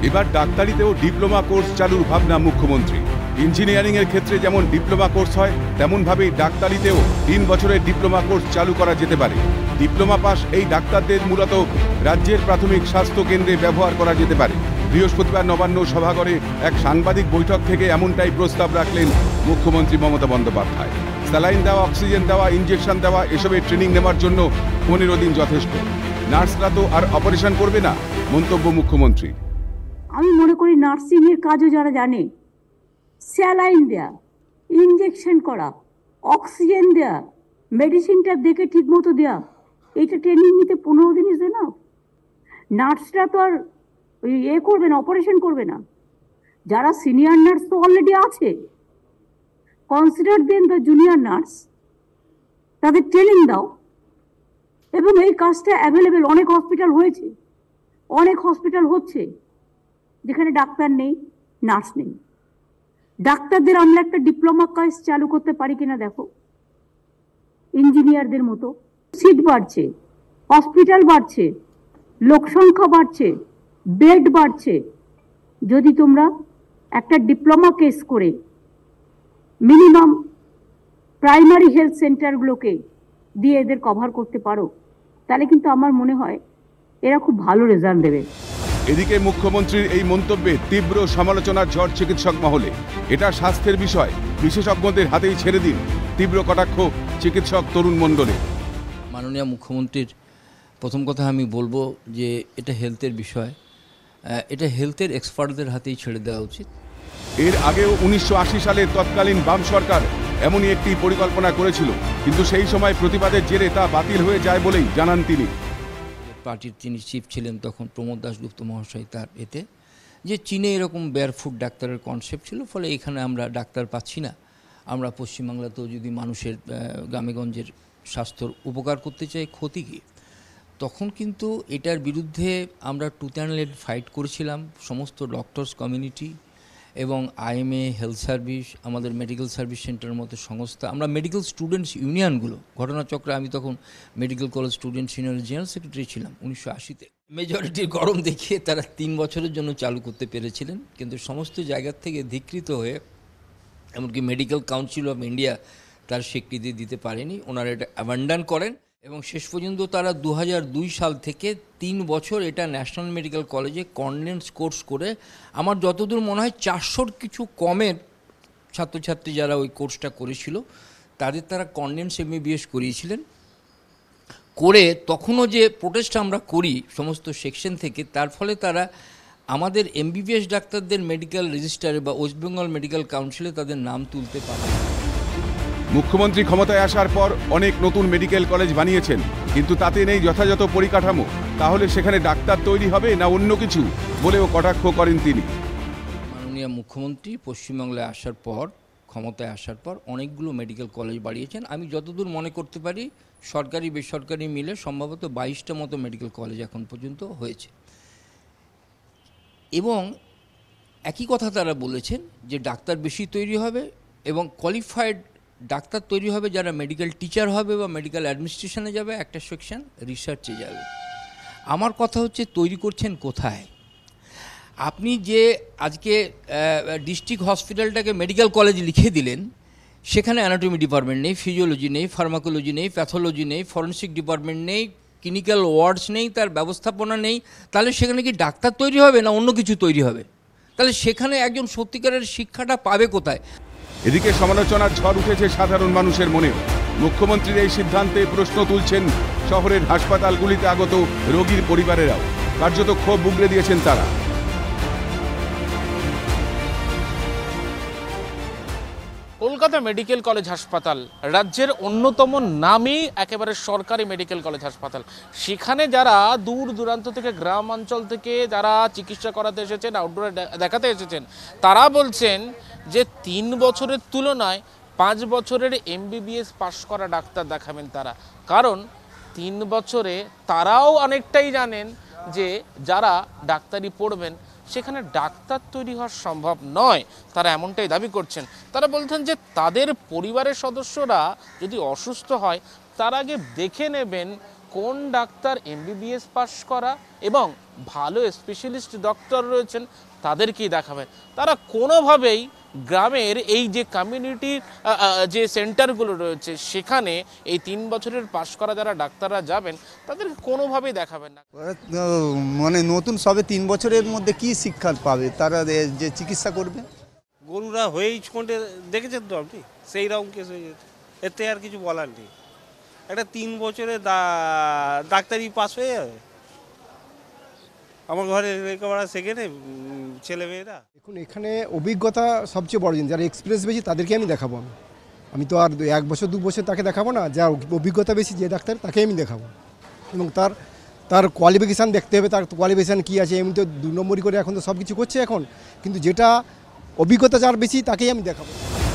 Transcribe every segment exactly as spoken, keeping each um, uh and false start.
এবার ডাক্তারিতেও diploma course চালুর ভাবনা মুখ্যমন্ত্রী। ইঞ্জিনিয়ারিং এর ক্ষেত্রে যেমন ডিপ্লোমা কোর্স হয়, তেমনভাবেই ডাক্তারিতেও তিন বছরের ডিপ্লোমা কোর্স চালু করা যেতে পারে। ডিপ্লোমা পাস এই ডাক্তারদের মূলত রাজ্যের প্রাথমিক স্বাস্থ্য কেন্দ্রে ব্যবহার করা যেতে পারে। বৃহস্পতিবার নবান্ন সভাঘরে এক সাংবাদিক বৈঠক থেকে এমনটাই প্রস্তাব রাখলেন মুখ্যমন্ত্রী মমতা বন্দ্যোপাধ্যায়। স্যালাইন দেওয়া, অক্সিজেন দেওয়া, ইঞ্জেকশন দেওয়া, এসবের ট্রেনিং নেওয়ার জন্য পনেরো দিন যথেষ্ট। নার্সরা তো আর অপারেশন করবে না, মন্তব্য মুখ্যমন্ত্রী। আমি মনে করি নার্সিং এর কাজও যারা জানে, স্যালাইন দেয়া, ইঞ্জেকশন করা, অক্সিজেন দেয়া, মেডিসিনটা দেখে ঠিক মতো দেয়া, এইটা ট্রেনিং নিতে পনেরো দিন ইজ এনাফ। নার্সরা তো আর ওই এ করবে না, অপারেশন করবে না। যারা সিনিয়র নার্স তো অলরেডি আছে, consider then the junior nurse, তাদের ট্রেনিং দাও। এবং এই কাজটা অ্যাভেলেবেল অনেক হসপিটাল হয়েছে, অনেক হসপিটাল হচ্ছে যেখানে ডাক্তার নেই, নার্স নেই। ডাক্তারদের আমরা একটা ডিপ্লোমা কোর্স চালু করতে পারি কিনা দেখো। ইঞ্জিনিয়ারদের মতো সিট বাড়ছে, হসপিটাল বাড়ছে, লোক সংখ্যা বাড়ছে, বেড বাড়ছে। যদি তোমরা একটা ডিপ্লোমা কোর্স করে মিনিমাম প্রাইমারি হেলথ সেন্টারগুলোকে দিয়ে এদের কভার করতে পারো, তাহলে কিন্তু আমার মনে হয় এরা খুব ভালো রেজাল্ট দেবে। এদিকে মুখ্যমন্ত্রীর এই মন্তব্যে তীব্র সমালোচনার ঝড় চিকিৎসক মহলে। এটা স্বাস্থ্যের বিষয়, বিশেষজ্ঞদের হাতেই ছেড়ে দিন, তীব্র কটাক্ষ চিকিৎসক তরুণ মণ্ডলে। মাননীয় মুখ্যমন্ত্রীর প্রথম কথা আমি বলবো যে এটা হেলথের বিষয়, এটা হেলথের এক্সপার্টদের হাতেই ছেড়ে দেওয়া উচিত। এর আগেও উনিশশো আশি সালের তৎকালীন বাম সরকার এমনই একটি পরিকল্পনা করেছিল, কিন্তু সেই সময় প্রতিবাদের জেরে তা বাতিল হয়ে যায় বলেই জানান তিনি। পার্টির যিনি চিফ ছিলেন তখন প্রমোদ দাশগুপ্ত মহাশয়, তার এতে যে চীনে এরকম বেয়ারফুট ডাক্তারের কনসেপ্ট ছিল, ফলে এখানে আমরা ডাক্তার পাচ্ছি না। আমরা পশ্চিমবাংলাতেও যদি মানুষের গ্রামেগঞ্জের স্বাস্থ্যর উপকার করতে চাই, ক্ষতি কী? তখন কিন্তু এটার বিরুদ্ধে আমরা টুথ অ্যান্ড নেল ফাইট করেছিলাম, সমস্ত ডক্টরস কমিউনিটি এবং আইএমএ, হেলথ সার্ভিস, আমাদের মেডিকেল সার্ভিস সেন্টারের মতো সংস্থা, আমরা মেডিকেল স্টুডেন্টস ইউনিয়নগুলো। ঘটনাচক্রে আমি তখন মেডিকেল কলেজ স্টুডেন্টস ইউনিয়নের জেনারেল সেক্রেটারি ছিলাম উনিশশো আশিতে। মেজরিটির গরম দেখিয়ে তারা তিন বছরের জন্য চালু করতে পেরেছিলেন, কিন্তু সমস্ত জায়গার থেকে ধিকৃত হয়ে এমনকি মেডিকেল কাউন্সিল অফ ইন্ডিয়া তার স্বীকৃতি দিতে পারেনি, ওনারা এটা অ্যাবান্ডন করেন এবং শেষ পর্যন্ত তারা দু হাজার দুই সাল থেকে তিন বছর এটা ন্যাশনাল মেডিকেল কলেজে কন্ডেন্স কোর্স করে, আমার যতদূর মনে হয় চারশোর কিছু কমের ছাত্রছাত্রী যারা ওই কোর্সটা করেছিল তাদের তারা কন্ডেন্স এমবিবিএস করিয়েছিলেন। করে তখনও যে প্রোটেস্ট আমরা করি সমস্ত সেকশন থেকে, তার ফলে তারা আমাদের এমবিবিএস ডাক্তারদের মেডিকেল রেজিস্টারে বা ওয়েস্ট বেঙ্গল মেডিকেল কাউন্সিলে তাদের নাম তুলতে পারে। মুখ্যমন্ত্রী ক্ষমতায় আসার পর অনেক নতুন মেডিকেল কলেজ বানিয়েছেন, কিন্তু তাতে নেই যথাযথ পরিকাঠামো। তাহলে সেখানে ডাক্তার তৈরি হবে না অন্য কিছু বলেও কটাক্ষ করেন তিনি। মাননীয় মুখ্যমন্ত্রী পশ্চিমবাংলায় আসার পর, ক্ষমতায় আসার পর অনেকগুলো মেডিকেল কলেজ বাড়িয়েছেন। আমি যতদূর মনে করতে পারি সরকারি বেসরকারি মিলে সম্ভবত বাইশটা মতো মেডিকেল কলেজ এখন পর্যন্ত হয়েছে। এবং একই কথা তারা বলেছেন যে ডাক্তার বেশি তৈরি হবে এবং কোয়ালিফাইড ডাক্তার তৈরি হবে যারা মেডিকেল টিচার হবে বা মেডিকেল অ্যাডমিনিস্ট্রেশনে যাবে, একটা সেকশন রিসার্চে যাবে। আমার কথা হচ্ছে তৈরি করছেন কোথায়? আপনি যে আজকে ডিস্ট্রিক্ট হসপিটালটাকে মেডিকেল কলেজ লিখে দিলেন, সেখানে অ্যানাটমি ডিপার্টমেন্ট নেই, ফিজিওলজি নেই, ফার্মাকোলজি নেই, প্যাথোলজি নেই, ফরেন্সিক ডিপার্টমেন্ট নেই, ক্লিনিক্যাল ওয়ার্ডস নেই, তার ব্যবস্থাপনা নেই, তাহলে সেখানে কি ডাক্তার তৈরি হবে না অন্য কিছু তৈরি হবে? তাহলে সেখানে একজন সত্যিকারের শিক্ষাটা পাবে কোথায়? এদিকে সমালোচনার ঝড় উঠেছে সাধারণ মানুষের মনেও। মুখ্যমন্ত্রীর এই সিদ্ধান্তে প্রশ্ন তুলছেন শহরের হাসপাতালগুলিতে আগত রোগীর পরিবারেরাও। কার্যত ক্ষোভ উগরে দিয়েছেন তারা। কলকাতা মেডিকেল কলেজ হাসপাতাল রাজ্যের অন্যতম নামী একেবারে সরকারি মেডিকেল কলেজ হাসপাতাল। সেখানে যারা দূর দূরান্ত থেকে, গ্রাম অঞ্চল থেকে যারা চিকিৎসা করাতে এসেছেন, আউটডোরে দেখাতে এসেছেন, তারা বলছেন যে তিন বছরের তুলনায় পাঁচ বছরের এমবিবিএস পাশ করা ডাক্তার দেখাবেন তারা। কারণ তিন বছরে তারাও অনেকটাই জানেন যে যারা ডাক্তারি পড়বেন সেখানে ডাক্তার তৈরি হওয়া সম্ভব নয়, তারা এমনটাই দাবি করছেন। তারা বলছেন যে তাদের পরিবারের সদস্যরা যদি অসুস্থ হয় তার আগে দেখে নেবেন কোন ডাক্তার এমবিবিএস পাস করা এবং ভালো স্পেশালিস্ট ডক্টর রয়েছেন তাদেরকেই দেখাবেন। তারা কোনোভাবেই গ্রামের এই যে কমিউনিটির যে সেন্টারগুলো রয়েছে সেখানে এই তিন বছরের পাশ করা যারা ডাক্তাররা যাবেন তাদেরকে কোনোভাবেই দেখাবেন না। মানে নতুন সবে তিন বছরের মধ্যে কি শিক্ষা পাবে তারা যে চিকিৎসা করবে? গরুরা হয়েই কোনটে দেখেছেন তো আপনি, সেই রকম কেস হয়ে যেত, এতে আর কিছু বলার নেই। একটা তিন বছরে ডাক্তারি পাস হয়ে যাবে। আমার ঘরে লেখাপড়া সেখানে ছেলে মেয়েরা। দেখুন, এখানে অভিজ্ঞতা সবচেয়ে বড় জিনিস। যারা এক্সপিরিয়েন্স বেশি তাদেরকে আমি দেখাবো। আমি আমি তো আর এক বছর দু বছর তাকে দেখাবো না। যা অভিজ্ঞতা বেশি যে ডাক্তার তাকে আমি দেখাবো, এবং তার তার কোয়ালিফিকেশান দেখতে হবে, তার কোয়ালিফিকেশান কী আছে। এমনি তো দু নম্বরই করে এখন তো সব কিছু করছে এখন, কিন্তু যেটা অভিজ্ঞতা যার বেশি তাকেই আমি দেখাবো।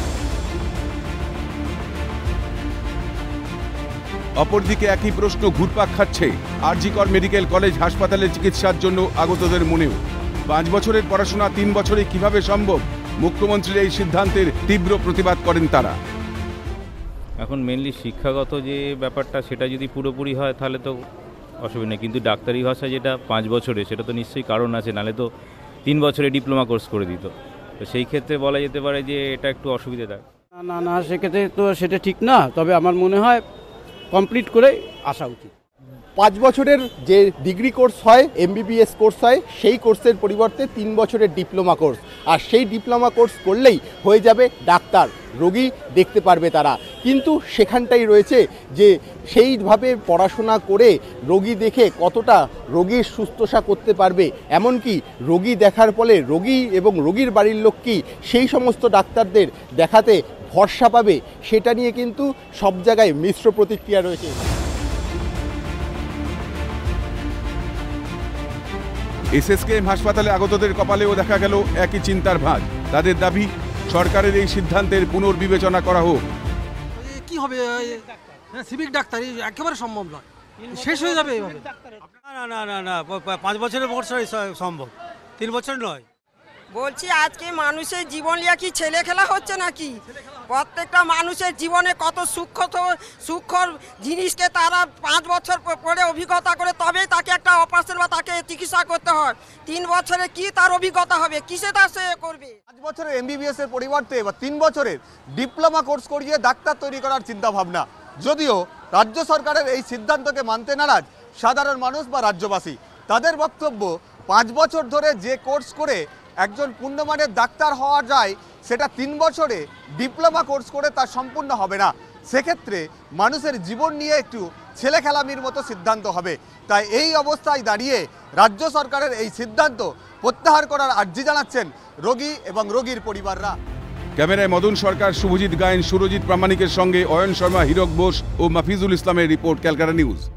অপরদিকে একই প্রশ্ন ঘুরপাক খাচ্ছে আরজিকর মেডিকেল কলেজ হাসপাতালে চিকিৎসার জন্য আগতদের মনেও। পাঁচ বছরের পড়াশোনা তিন বছরে কিভাবে সম্ভব? মুখ্যমন্ত্রীর এই সিদ্ধান্তের তীব্র প্রতিবাদ করেন তারা। এখন মেনলি শিক্ষাগত যে ব্যাপারটা সেটা যদি পুরোপুরি হয় তাহলে তো অসুবিধা নেই, কিন্তু ডাক্তারি ভাষা যেটা পাঁচ বছরে সেটা তো নিশ্চয়ই কারণ আছে, নাহলে তো তিন বছরে ডিপ্লোমা কোর্স করে দিত। তো সেই ক্ষেত্রে বলা যেতে পারে যে এটা একটু অসুবিধাদায়ক। না না না সেক্ষেত্রে তো সেটা ঠিক না, তবে আমার মনে হয় কমপ্লিট করে আসা উচিত। পাঁচ বছরের যে ডিগ্রি কোর্স হয়, এমবিবিএস কোর্স হয়, সেই কোর্সের পরিবর্তে তিন বছরের ডিপ্লোমা কোর্স, আর সেই ডিপ্লোমা কোর্স করলেই হয়ে যাবে ডাক্তার, রোগী দেখতে পারবে তারা। কিন্তু সেখানটাই রয়েছে যে সেইভাবে পড়াশোনা করে রোগী দেখে কতটা রোগীর সুস্থতা করতে পারবে, এমনকি রোগী দেখার ফলে রোগী এবং রোগীর বাড়ির লোক কি সেই সমস্ত ডাক্তারদের দেখাতে ভরসা পাবে, সেটা নিয়ে কিন্তু সব জায়গায় মিশ্র প্রতিক্রিয়া রয়েছে। এসএসকেএম হাসপাতালে আগতদের কপালেও দেখা গেল একই চিন্তার ভাঁজ। তাদের দাবি সরকারের এই সিদ্ধান্তের পুনর্বিবেচনা করা হোক। কি হবে, সিভিক ডাক্তারি একেবারে সম্ভব নয়, শেষ হয়ে যাবে এইভাবে। না না না না পাঁচ বছরের বর্ষ সম্ভব, তিন বছর নয়। বলছি আজকে মানুষের জীবন নিয়ে কি ছেলে খেলা হচ্ছে নাকি? প্রত্যেকটা মানুষের জীবনে কত সূক্ষ্ম সূক্ষ্ম জিনিসকে তারা পাঁচ বছর পরে অভিজ্ঞতা করে তবেই তাকে একটা অপারেশন বা তাকে চিকিৎসা করতে হয়। তিন বছরে কি তার অভিজ্ঞতা হবে, কিসে তার সে করবে? পাঁচ বছরের এমবিবিএস এর পরিবর্তে বা তিন বছরের ডিপ্লোমা কোর্স করিয়ে ডাক্তার তৈরি করার চিন্তা ভাবনা। যদিও রাজ্য সরকারের এই সিদ্ধান্তকে মানতে নারাজ সাধারণ মানুষ বা রাজ্যবাসী। তাদের বক্তব্য, পাঁচ বছর ধরে যে কোর্স করে একজন পূর্ণমানের ডাক্তার হওয়া যায় সেটা তিন বছরে ডিপ্লোমা কোর্স করে তা সম্পূর্ণ হবে না। সেক্ষেত্রে মানুষের জীবন নিয়ে একটু ছেলে খেলামির মতো সিদ্ধান্ত হবে। তাই এই অবস্থায় দাঁড়িয়ে রাজ্য সরকারের এই সিদ্ধান্ত প্রত্যাহার করার আর্জি জানাচ্ছেন রোগী এবং রোগীর পরিবাররা। ক্যামেরায় মদন সরকার, শুভজিৎ গায়েন, সুরজিৎ প্রামাণিকের সঙ্গে অয়ন শর্মা, হীরক বোস ও মাফিজুল ইসলামের রিপোর্ট, ক্যালকাটা নিউজ।